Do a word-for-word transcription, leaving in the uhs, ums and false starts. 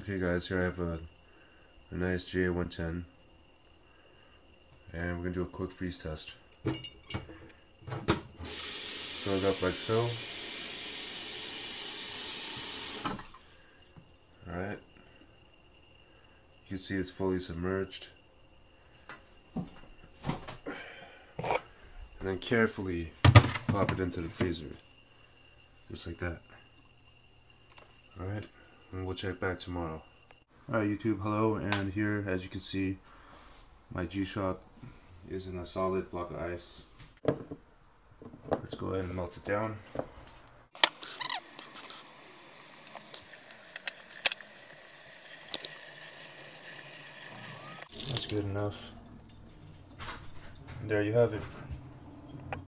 Okay guys, here I have a, a nice G A one ten, and we're going to do a quick freeze test. Fill it up like so. Alright. You can see it's fully submerged. And then carefully pop it into the freezer. Just like that. Alright, and we'll check back tomorrow. Alright YouTube, hello, and here as you can see my G-Shock is in a solid block of ice. Let's go ahead and melt it down. That's good enough. And there you have it.